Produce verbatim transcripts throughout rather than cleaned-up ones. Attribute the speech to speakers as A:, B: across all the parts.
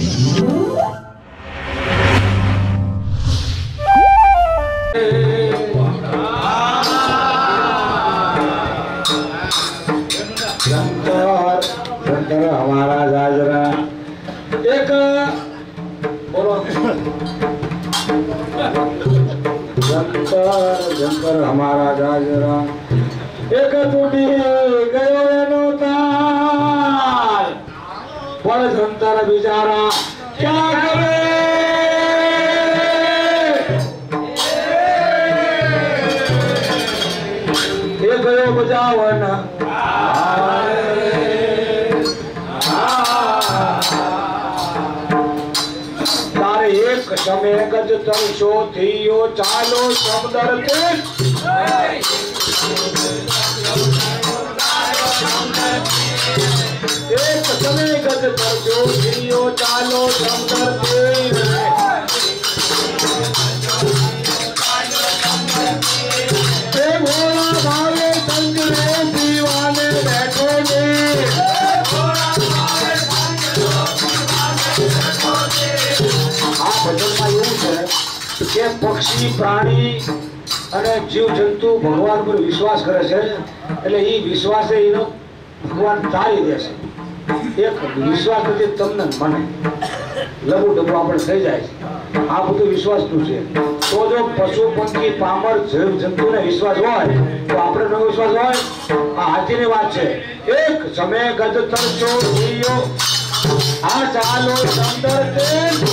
A: हमारा जाजरा एक बोलो जंतर जंतर हमारा जाजरा एक टूटी गयो एनो तार पर जंतर बिचारा क्या करे ये गयो बजावन समय गज तरसो थियो चालो समदर ते एक समय गज तरसो थियो चालो समदर ते ए भोला भावे संजरे दीवाने बैठो ने के पक्षी प्राणी અને જીવ જંતુ ભગવાન પર વિશ્વાસ કરે છે એટલે એ વિશ્વાસે એનો ભગવાન તારી દેશે એક વિશ્વાસ નથી તમને મને લઘુ ડબુ આપણે થઈ જાય છે આ બધું વિશ્વાસનું છે તો જો પશુ પંખી પામર જીવ જંતુને વિશ્વાસ હોય તો આપણે નો વિશ્વાસ હોય આ હાથીની વાત છે એક સમય ગજ તરસો જીયો આ ચાલો સંદર તે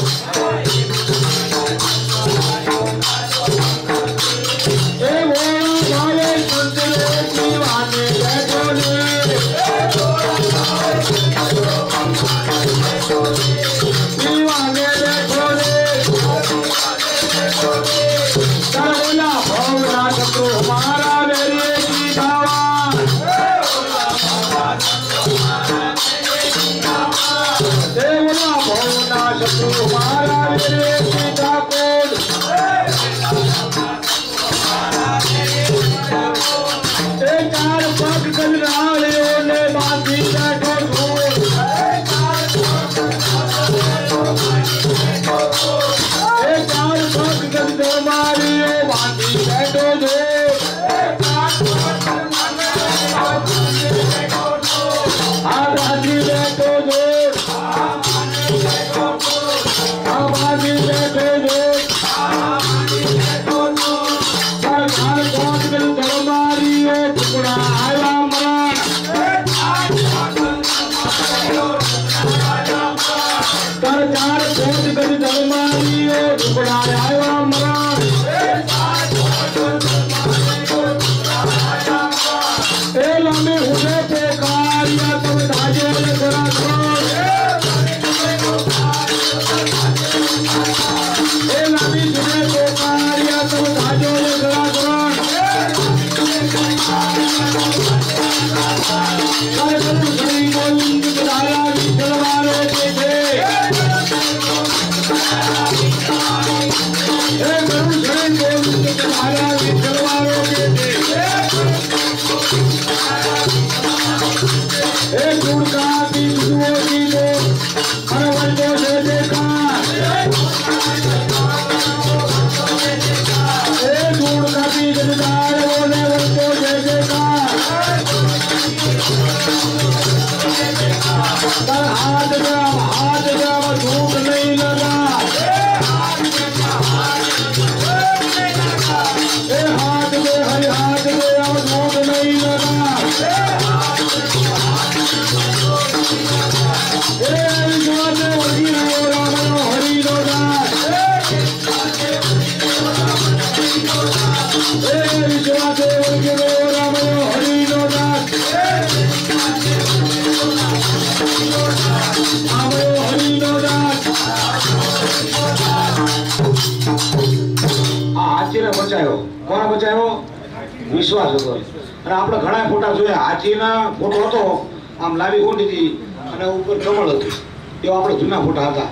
A: विश्वास હતો અને આપણે ઘણા ફોટા જોયા હાથીના ફોટો હતો આમ લાવી ગોંડી હતી અને ઉપર કમળ હતું એવા આપણે જૂના ફોટા હતા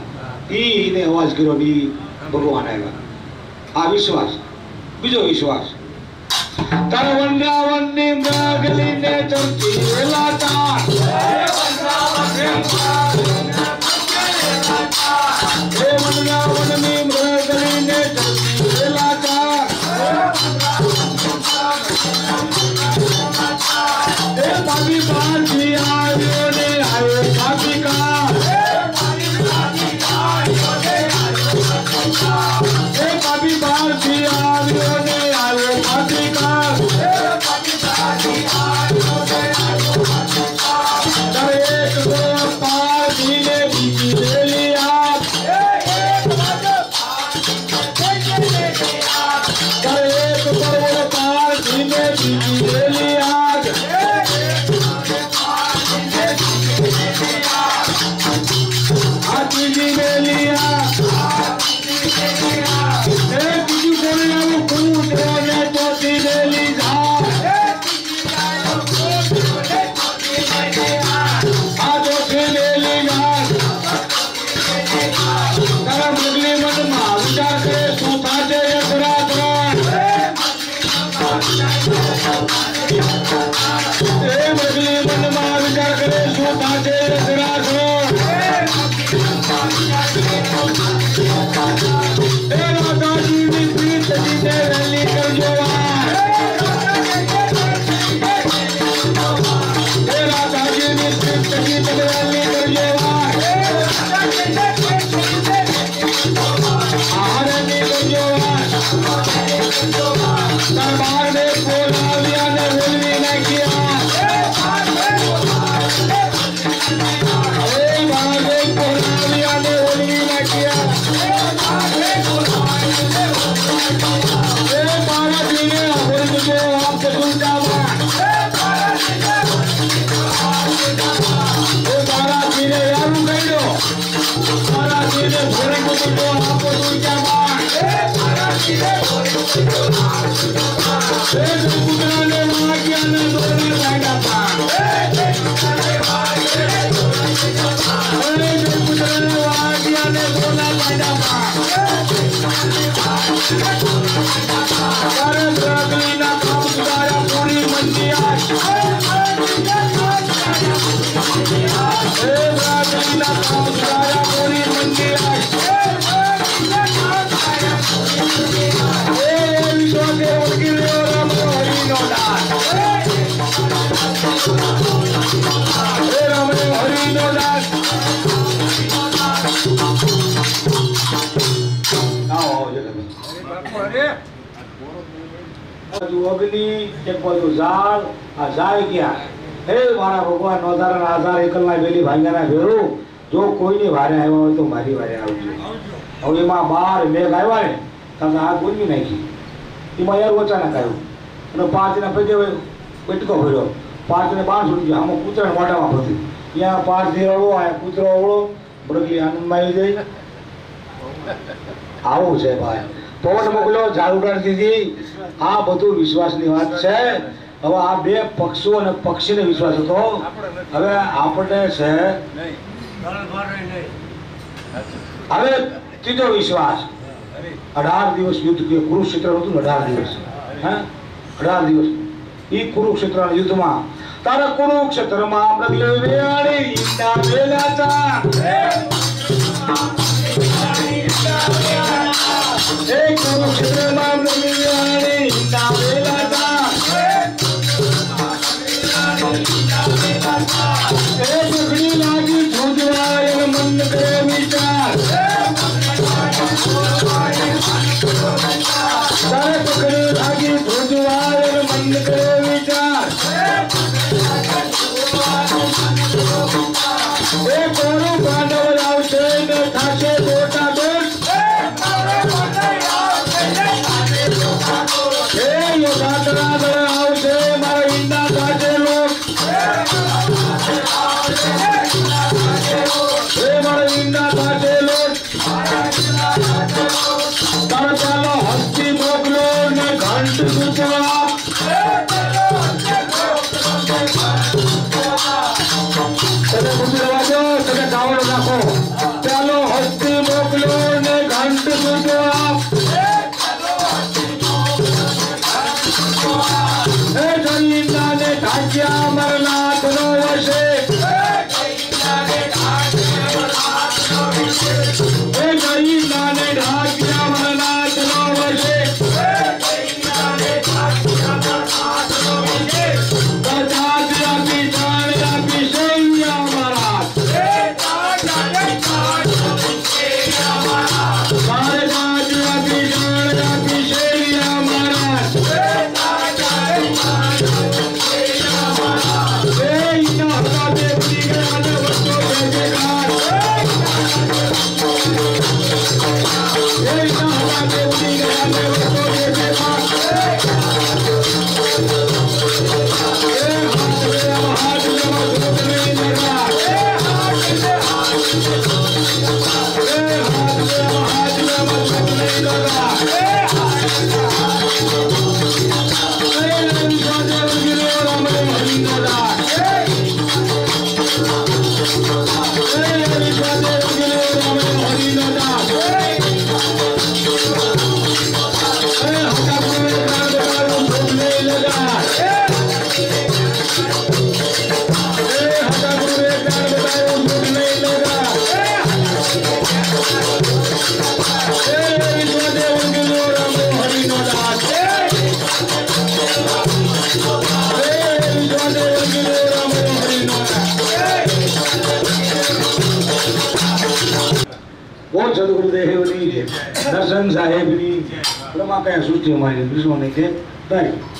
A: ઈને અવાજ કર્યો ની ભગવાન આવ્યા આ વિશ્વાસ બીજો વિશ્વાસ તારા વંદાવનની મગલીને ચમકી વેલા તાર હે વંદાવનની મગલીને ચમકી વેલા તાર बीजी ले लिया एक पर्वत पार्टी में बीजी ले लिया बीजी ले लिया बीजू बोले कूद ने चौथी ले ली दरबार में कोलाविया ने विलवी न किया कोलाविया ने विलवी न किया बारह दीने जो आपसे सुनता हुआ बारह दीने यार कह दो बारह दीने भोरे को जो आपको सुनता हुआ पुत्राने वाक्या ने दोने लगा था पुत्राने वाक्या ने दोना लगा था अरे ब्राह्मणी ना काम सुधारा पूरी मंदिर ए ब्राह्मणी ना काम सुधारा पूरी मंदिर अग्नि एक बाजू जाल आ जाए क्या हे मारा भगवान नौदारा आजार एकलना वेली भांगाना भेरू जो कोई ने भारे आयो હોય તો મારી વારે આવજો હવે એમાં બાર મેઘ આવ્યા ને તમે આ ગુંજી નાખી એમાં યાર ઓચાના કાયો અને પાંચ ના પગે બેટકો ભર્યો પાંચ ને બાર છૂટી ગયા આમાં કૂતરા મોઢામાં ફરી ત્યાં પાંચ દેવળો આ કૂતરો ઓળો બરગલી આનંદમાં આવી જાય આવું છે ભાઈ પવન મોકલો ઝાડ ઉડાડી દીધી આ બધું વિશ્વાસની વાત છે હવે આ બે પક્ષો અને પક્ષીને વિશ્વાસ હતો હવે આપણે છે હવે ત્રીજો વિશ્વાસ અઢાર દિવસ યુદ્ધ કે કુરુક્ષેત્ર હતું ને અઢાર દિવસ હે અઢાર દિવસ એ કુરુક્ષેત્રના યુદ્ધમાં તારા કુરુક્ષેત્રમાં મૃગલે વેવાળી ઈંડા વેલાતા એ કુરુક્ષેત્રમાં મૃગલે વેવાળી ઈંડા વેલાતા એ પકડી લાગી ધૂંધવાય મન કરે વિચાર તારે પકડી લાગી ધૂંધવાય મન કરે વિચાર એ કોનું પાંડવ આવશે ને થાશે મોટા દોષ એ યોગાતરા દળ આવશે મારા ઈંડા થાશે લોક એ મારા ઈંડા થાશે લોક તારે ચાલો હસ્તી મોકલો ને ઘંટ સૂચવા तने मुझे वाजो तने गावड़ राखो चलो हस्ती मोकलो ने घंट सुनो ए जनीना ने ढाकिया मरना तनो वशे वो सदगुरुदेवनी जय, दर्शन साहेबनी, ब्रह्मा कहे सृष्टि हमारी विश्व ने के तारी।